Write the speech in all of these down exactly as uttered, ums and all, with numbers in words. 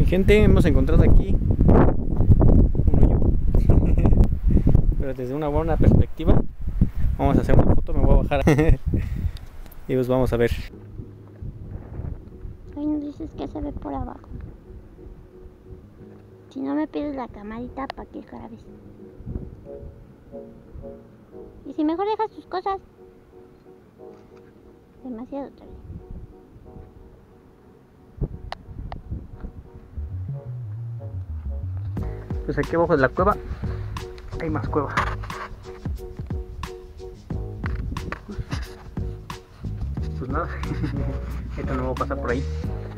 Mi gente, hemos encontrado aquí un hoyo. Pero desde una buena perspectiva. Vamos a hacer una foto, me voy a bajar. Y pues vamos a ver. Ay, no dices que se ve por abajo. Si no me pides la camarita para que grabes. Y si mejor dejas tus cosas. Demasiado tarde. Pues aquí abajo de la cueva hay más cueva. Pues nada, esto no va a pasar por ahí.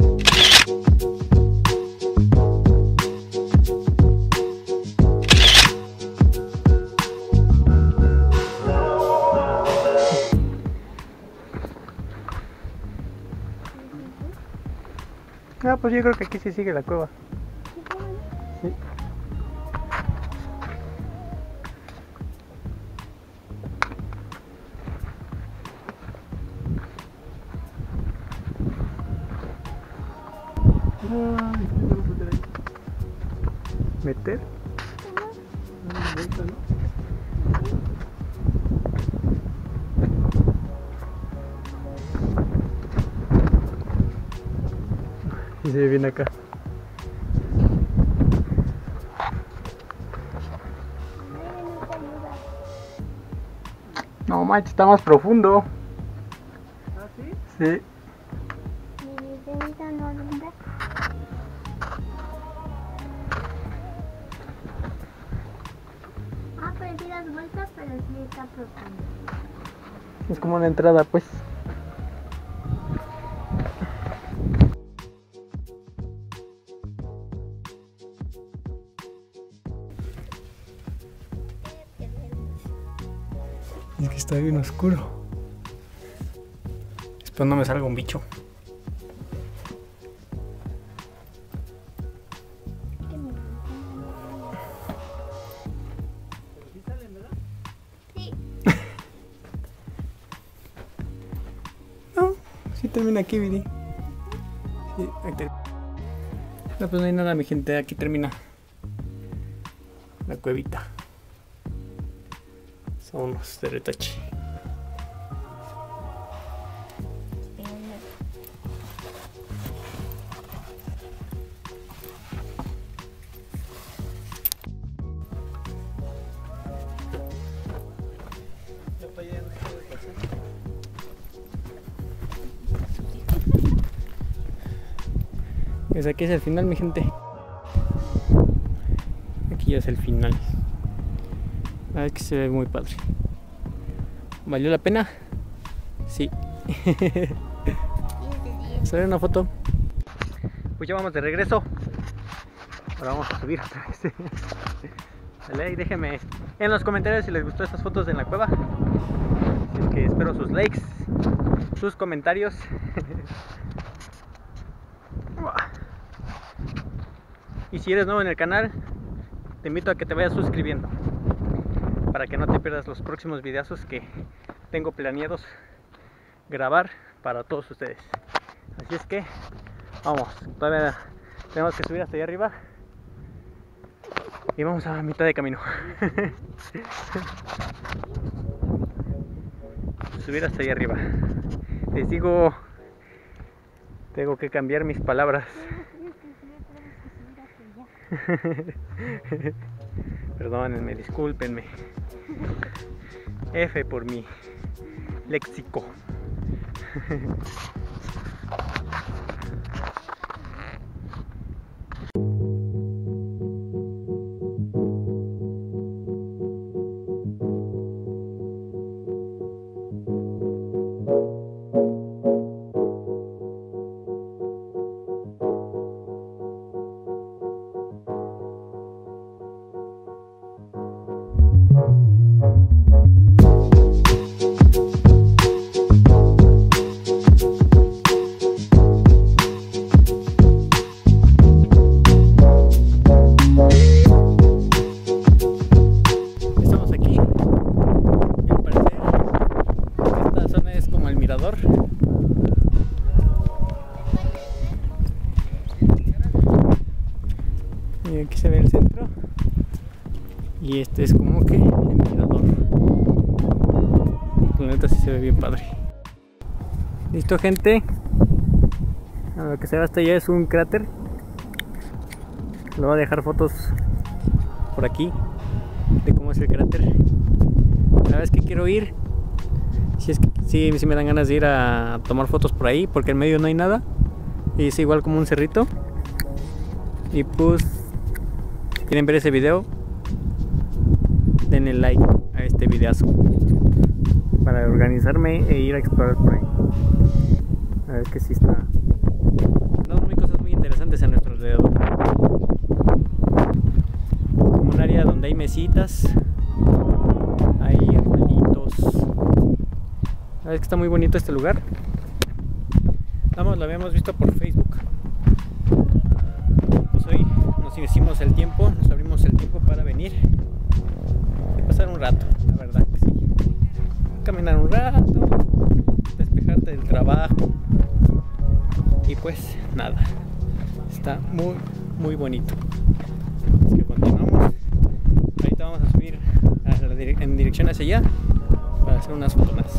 Ah, pues yo creo que aquí sí sigue la cueva. Sí. ¿Meter? Y se ve bien acá. No manches, está más profundo. ¿Ah, sí? Sí. Mi licencia no alumbra. Ah, pero sí das vueltas, pero sí está profundo. Es como una entrada, pues. Es que está bien oscuro. Espero no me salga un bicho. Pero sí salen, ¿verdad? Sí. No, sí termina aquí, Viri. Sí, ahí termina. No, pues no hay nada, mi gente. Aquí termina la cuevita. Vámonos de retache. Pues aquí es el final, mi gente. Aquí ya es el final. La verdad es que se ve muy padre. ¿Valió la pena? Sí. ¿Sale una foto? Pues ya vamos de regreso. Ahora vamos a subir otra vez. Vale, y déjenme en los comentarios si les gustó estas fotos en la cueva. Así es que espero sus likes, sus comentarios. Y si eres nuevo en el canal, te invito a que te vayas suscribiendo para que no te pierdas los próximos videazos que tengo planeados grabar para todos ustedes. Así es que vamos, todavía tenemos que subir hasta allá arriba y vamos a mitad de camino. Subir hasta allá arriba. Les digo, tengo que cambiar mis palabras. Perdónenme, discúlpenme. F por mi léxico. Y aquí se ve el centro. Y este es como que el mirador. La neta sí se ve bien padre. Listo, gente. A lo que se ve hasta allá es un cráter. Le voy a dejar fotos por aquí de cómo es el cráter. La vez que quiero ir, si es que sí, sí me dan ganas de ir a tomar fotos por ahí, porque en medio no hay nada y es igual como un cerrito. Y pues, si quieren ver ese video, denle like a este videazo para organizarme e ir a explorar por ahí. A ver que sí está. No, hay cosas muy interesantes a nuestro alrededor. Como un área donde hay mesitas, hay arbolitos. La verdad es que está muy bonito este lugar. Vamos, lo habíamos visto por Facebook. Pues hoy nos hicimos el tiempo, nos abrimos el tiempo para venir y pasar un rato, la verdad que sí. Caminar un rato, despejarte del trabajo. Y pues nada, está muy muy bonito. Así que continuamos. Ahorita vamos a subir a la dire en dirección hacia allá para hacer unas fotos más.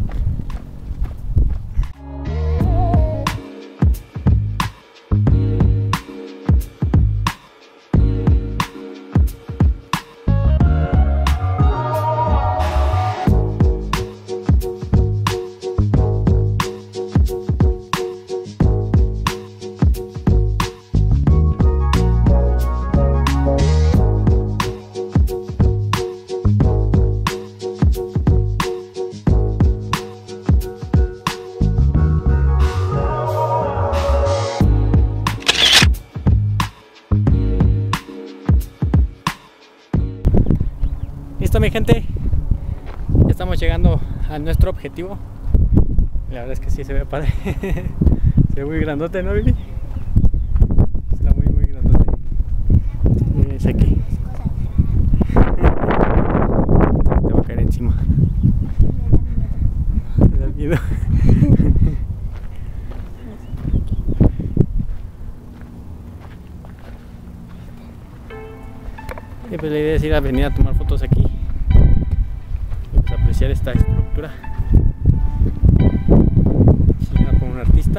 Listo, mi gente, ya estamos llegando a nuestro objetivo. La verdad es que sí se ve padre. Se ve muy grandote, ¿no, Billy? Está muy muy grandote. Miren ese aquí. Te va a caer encima. Me da miedo. Y pues la idea es ir a venir a tomar fotos aquí y pues apreciar esta estructura diseñada por un artista.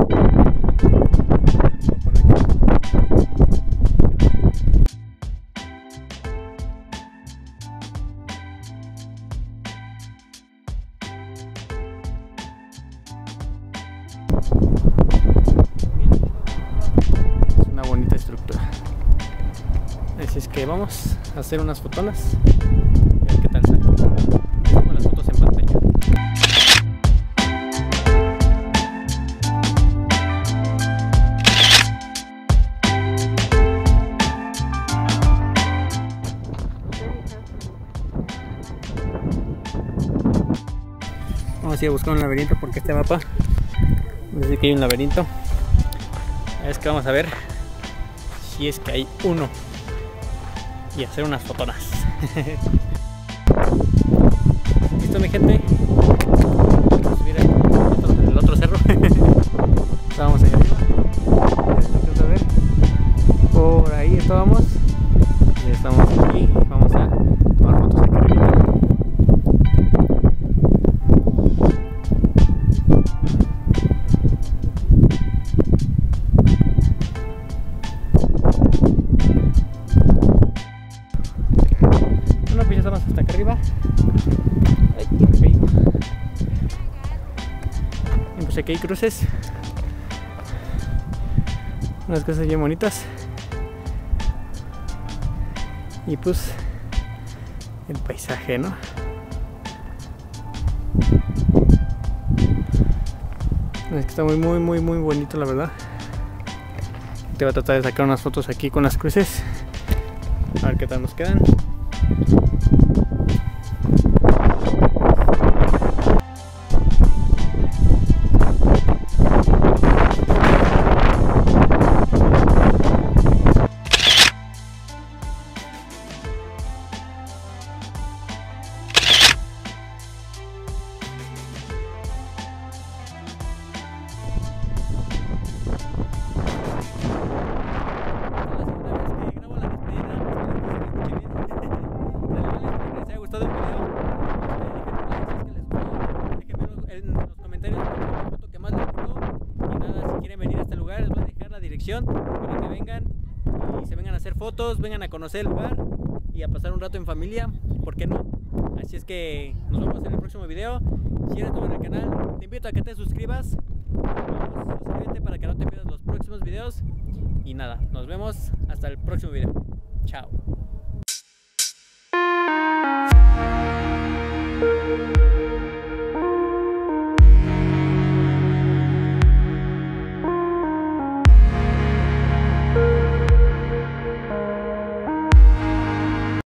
Voy a poner aquí. Es una bonita estructura. Así es que vamos a hacer unas fotonas y a ver qué tal sale. Pongo las fotos en pantalla. Vamos a ir a buscar un laberinto porque este mapa dice que hay un laberinto. Es que vamos a ver si es que hay uno y hacer unas fotonas. Listo, mi gente, vamos a subir en el otro cerro. Estábamos allá arriba, a ver, por ahí estábamos y estamos aquí. Vamos a tomar fotos aquí arriba. Bueno, pues ya estamos hasta acá arriba. Ay, me caí. Y pues aquí hay cruces. Unas cosas bien bonitas. Y pues el paisaje, ¿no? Es que está muy muy muy muy bonito, la verdad. Te voy a tratar de sacar unas fotos aquí con las cruces. A ver qué tal nos quedan. invitación para que vengan y se vengan a hacer fotos, vengan a conocer el lugar y a pasar un rato en familia, ¿por qué no? Así es que nos vemos en el próximo video. Si eres nuevo en el canal, te invito a que te suscribas. Vamos, suscríbete para que no te pierdas los próximos videos. Y nada, nos vemos hasta el próximo video. Chao.